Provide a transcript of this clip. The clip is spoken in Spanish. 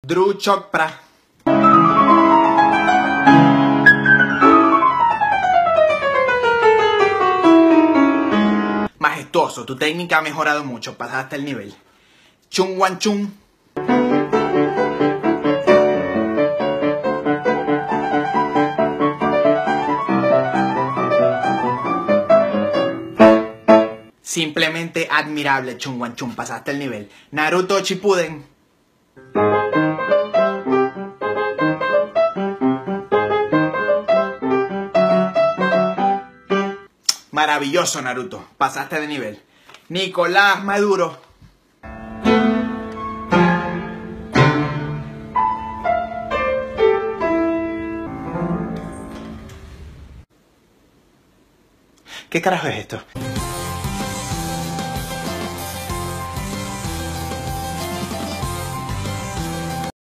Drew Chopra. Majestuoso, tu técnica ha mejorado mucho, pasaste el nivel. Chung Wan Chung. Simplemente admirable, Chung Wan Chung, pasaste el nivel. Naruto Shippuden. Maravilloso, Naruto, pasaste de nivel. Nicolás Maduro. ¿Qué carajo es esto?